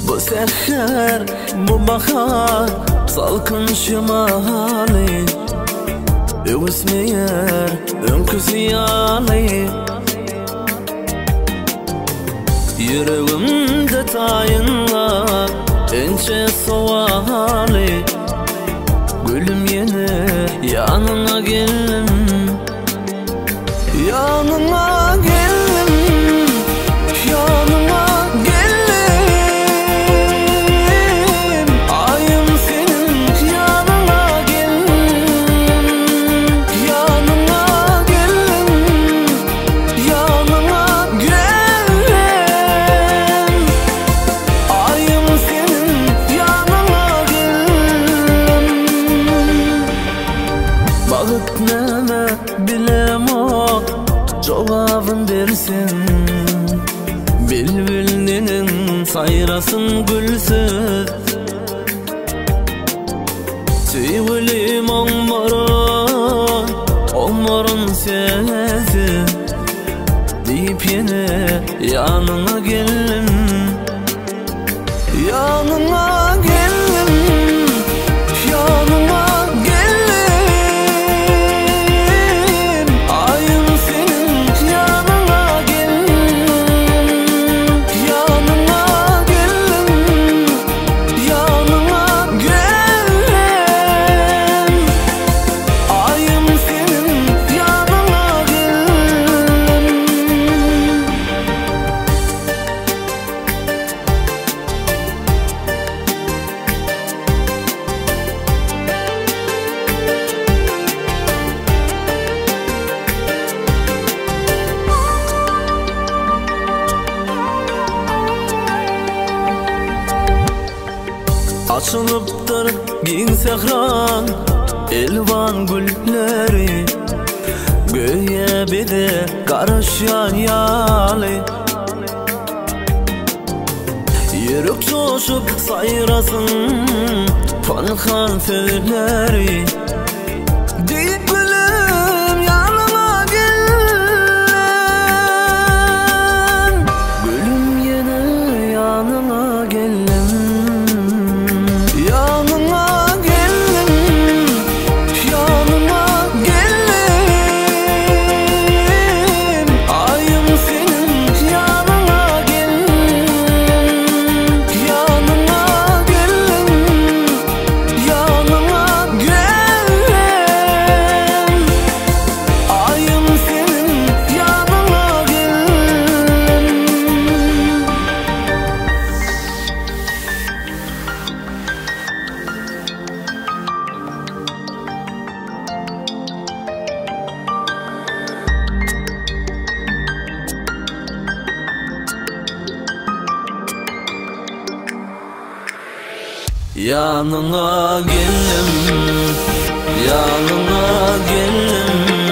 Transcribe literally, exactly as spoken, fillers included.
Bu seher, bu bahar, salkın şimali Öğüsmeyer, önküz yali Yüreğimde tayınlar, ençe suali Gülüm yine yanına geldim Yanına geldim Yanına geldim Ayım senin yanına geldim Yanına geldim Yanına geldim Ayım senin yanına geldim Bağıt neme bilem o Cevabın dersin Bülbülünün sayrasın gülsüz Tüyülüm omurun Omurun sesi Deyip yine yanına geldim Yanına geldim Yanına Açılıptır bin sehran elvan gülleri Göğe bir de karışan yali Yürük coşup sayrasın Fankan söyleri Deyip gülüm yanıma gelin Gülüm yine yanıma gelin Yanına geldim, yanına geldim